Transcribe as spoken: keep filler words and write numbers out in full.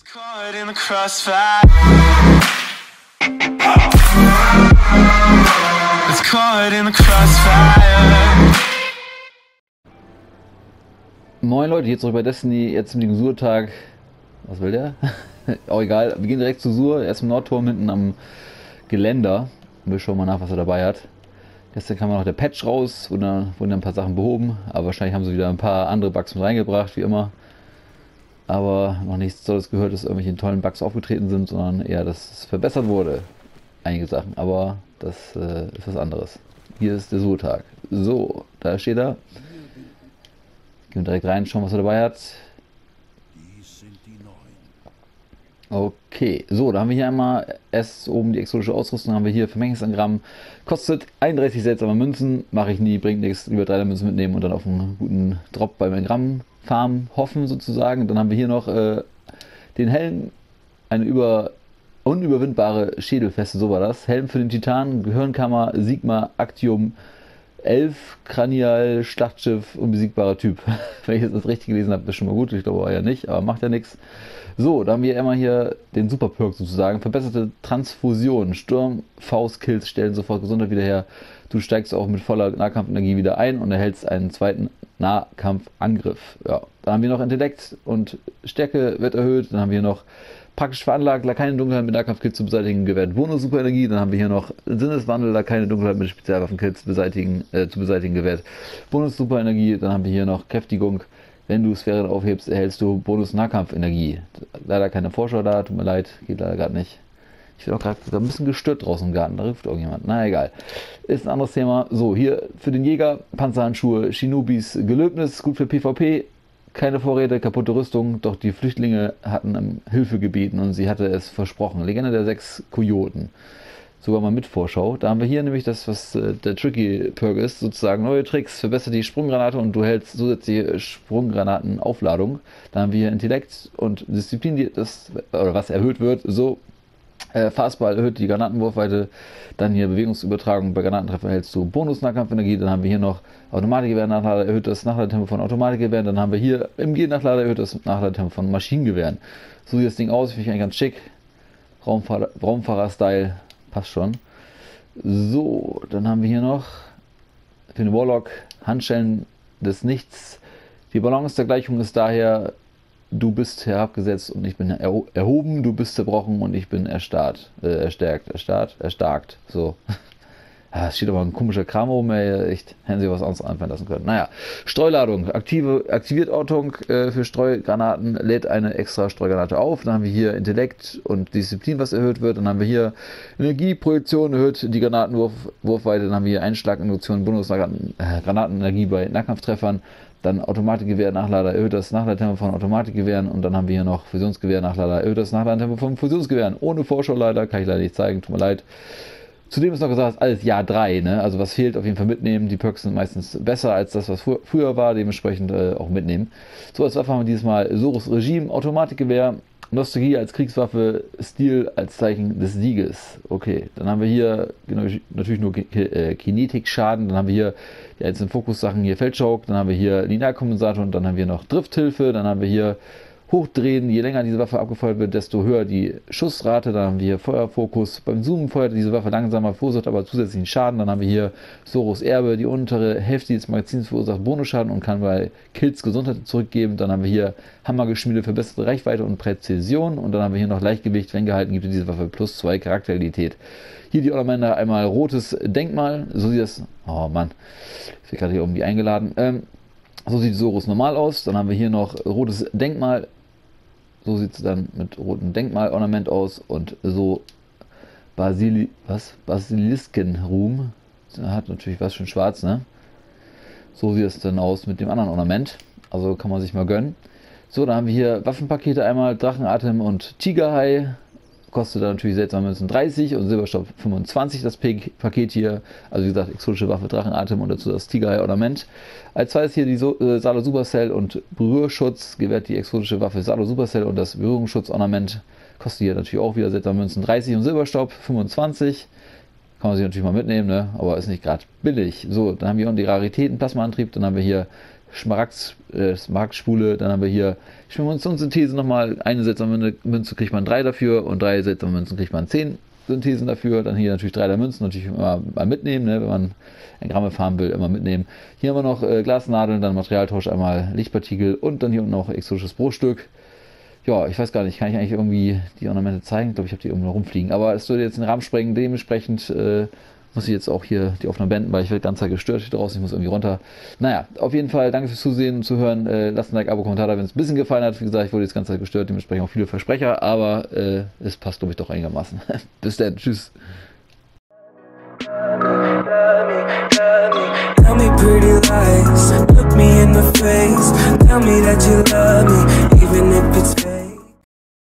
Caught in the crossfire. It's caught in the crossfire. Moin Leute, hier zurück bei Destiny, jetzt mit dem Sur-Tag. Was will der? Auch egal, wir gehen direkt zu Sur, erst im Nordturm hinten am Geländer. Wir schauen mal nach, was er dabei hat. Gestern kam noch der Patch raus, wurden dann, wurden dann ein paar Sachen behoben, aber wahrscheinlich haben sie wieder ein paar andere Bugs mit reingebracht, wie immer. Aber noch nichts Tolles gehört, dass irgendwelche tollen Bugs aufgetreten sind, sondern eher, dass es verbessert wurde. Einige Sachen, aber das äh, ist was anderes. Hier ist der Sur-Tag. So, da steht er. Gehen wir direkt rein, schauen, was er dabei hat. Okay, so, da haben wir hier einmal erst oben die exotische Ausrüstung, haben wir hier Vermengnisangramm, kostet einunddreißig seltsame Münzen, mache ich nie, bringt nichts, lieber drei Münzen mitnehmen und dann auf einen guten Drop beim Engramm Farm hoffen sozusagen. Dann haben wir hier noch äh, den Helm, eine über unüberwindbare Schädelfeste, so war das. Helm für den Titan, Gehirnkammer, Sigma, Actium, elf, Kranial, Schlachtschiff, unbesiegbarer Typ. Wenn ich jetzt das richtig gelesen habe, ist schon mal gut, ich glaube ja nicht, aber macht ja nichts. So, da haben wir immer hier den Super Perk sozusagen. Verbesserte Transfusion. Sturm, Faust-Kills stellen sofort Gesundheit wieder her. Du steigst auch mit voller Nahkampfenergie wieder ein und erhältst einen zweiten Nahkampfangriff. Ja, dann haben wir noch Intellekt und Stärke wird erhöht. Dann haben wir noch praktisch veranlagt, Lakaien Dunkelheit mit Nahkampfkills zu beseitigen, gewährt Bonus Superenergie. Dann haben wir hier noch Sinneswandel, Lakaien Dunkelheit mit Spezialwaffenkills beseitigen, äh, zu beseitigen, gewährt Bonus Superenergie. Dann haben wir hier noch Kräftigung. Wenn du Sphären aufhebst, erhältst du Bonus Nahkampfenergie. Leider keine Vorschau da, tut mir leid, geht leider gerade nicht. Ich bin auch gerade ein bisschen gestört draußen im Garten, da ruft irgendjemand. Na egal, ist ein anderes Thema. So, hier für den Jäger, Panzerhandschuhe, Shinobis Gelöbnis, gut für PvP. Keine Vorräte, kaputte Rüstung, doch die Flüchtlinge hatten um Hilfe gebeten und sie hatte es versprochen. Legende der sechs Kojoten. Sogar mal mit Vorschau. Da haben wir hier nämlich das, was äh, der Tricky Perk ist, sozusagen neue Tricks, verbessert die Sprunggranate und du hältst zusätzliche Sprunggranatenaufladung. Da haben wir hier Intellekt und Disziplin, die das, oder was erhöht wird, so äh, Fastball erhöht die Granatenwurfweite, dann hier Bewegungsübertragung, bei Granatentreffer erhältst du Bonus-Nahkampfenergie, dann haben wir hier noch Automatikgewehr-Nachlader, erhöht das Nachladetempo von Automatikgewehren, dann haben wir hier M G-Nachlader, erhöht das Nachladetempo von Maschinengewehren. So sieht das Ding aus, finde ich eigentlich ganz schick. Raumfahrer- Raumfahrer-Style. Passt schon. So, dann haben wir hier noch für den Warlock Handschellen des Nichts. Die Balance der Gleichung ist daher, du bist herabgesetzt und ich bin erho erhoben, du bist zerbrochen und ich bin erstarrt, äh, erstärkt, erstarrt, erstarkt. So. Es steht aber ein komischer Kram oben, ey, echt, hätten sie was anderes einfallen lassen können. Naja, Streuladung, aktive, aktiviert Ortung äh, für Streugranaten, lädt eine extra Streugranate auf. Dann haben wir hier Intellekt und Disziplin, was erhöht wird. Dann haben wir hier Energieprojektion, erhöht die Granatenwurfweite. Dann haben wir hier Einschlaginduktion, Bonus-Granatenenergie bei Nahkampftreffern. Dann Automatikgewehr-Nachlader, erhöht das Nachladetempo von Automatikgewehren. Und dann haben wir hier noch Fusionsgewehr-Nachlader, erhöht das Nachladetempo von Fusionsgewehren. Ohne Vorschau leider, kann ich leider nicht zeigen, tut mir leid. Zudem ist noch gesagt, alles Jahr drei, ne? Also was fehlt, auf jeden Fall mitnehmen. Die Perks sind meistens besser als das, was fr früher war, dementsprechend äh, auch mitnehmen. So, als Waffe haben wir dieses Mal Sorus Regime, Automatikgewehr, Nostalgie als Kriegswaffe, Stil als Zeichen des Sieges. Okay, dann haben wir hier genau, natürlich nur äh, Kinetik-Schaden, dann haben wir hier die einzelnen Fokussachen, hier Feldschauk, dann haben wir hier Linearkompensator und dann haben wir noch Drifthilfe, dann haben wir hier Hochdrehen, je länger diese Waffe abgefeuert wird, desto höher die Schussrate. Dann haben wir hier Feuerfokus. Beim Zoomen feuert diese Waffe langsamer, verursacht aber zusätzlichen Schaden. Dann haben wir hier Soros Erbe, die untere Hälfte des Magazins verursacht Bonusschaden und kann bei Kills Gesundheit zurückgeben. Dann haben wir hier Hammergeschmiede für bessere Reichweite und Präzision. Und dann haben wir hier noch Leichtgewicht. Wenn gehalten, gibt diese Waffe plus zwei Charakterität. Hier die Ornamente, einmal rotes Denkmal. So sieht das. Oh Mann, ich bin gerade hier irgendwie eingeladen. Ähm, so sieht Soros normal aus. Dann haben wir hier noch rotes Denkmal. So sieht es dann mit rotem Denkmalornament aus und so Basili was? Basiliskenruhm. Hat natürlich was schon schwarz, ne? So sieht es dann aus mit dem anderen Ornament. Also kann man sich mal gönnen. So, dann haben wir hier Waffenpakete einmal, Drachenatem und Tigerhai. Kostet dann natürlich seltsame Münzen dreißig und Silberstaub fünfundzwanzig das Paket hier. Also wie gesagt, exotische Waffe, Drachenatem und dazu das Tigerhai-Ornament. Als zweites hier die so äh, Salo Supercell und Berührschutz. Gewährt die exotische Waffe Salo Supercell und das Berührungsschutz-Ornament. Kostet hier natürlich auch wieder seltsame Münzen dreißig und Silberstaub fünfundzwanzig. Kann man sich natürlich mal mitnehmen, ne? Aber ist nicht gerade billig. So, dann haben wir hier die Raritäten, Plasmaantrieb. Dann haben wir hier Schmaragd, äh, Smaragdspule. Dann haben wir hier Munitionssynthese nochmal. Eine seltsame Münze kriegt man drei dafür und drei seltsame Münzen kriegt man zehn Synthesen dafür. Dann hier natürlich drei der Münzen, natürlich immer mal mitnehmen, ne, wenn man Engramme farmen will, immer mitnehmen. Hier haben wir noch äh, Glasnadeln, dann Materialtausch, einmal Lichtpartikel und dann hier unten noch exotisches Brotstück. Ja, ich weiß gar nicht, kann ich eigentlich irgendwie die Ornamente zeigen? Ich glaube, ich habe die irgendwo rumfliegen. Aber es würde jetzt den Rahmen sprengen, dementsprechend äh, muss ich jetzt auch hier die Aufnahme beenden, weil ich werde ganz gestört hier draußen, ich muss irgendwie runter. Naja, auf jeden Fall danke fürs Zusehen und Zuhören. Äh, lasst ein Like, Abo, Kommentar da, wenn es ein bisschen gefallen hat. Wie gesagt, ich wurde jetzt ganz gestört, dementsprechend auch viele Versprecher, aber äh, es passt, glaube ich, doch einigermaßen. Bis dann, tschüss. Tell me pretty lies, look me in the face. Tell me that you love me, even if it's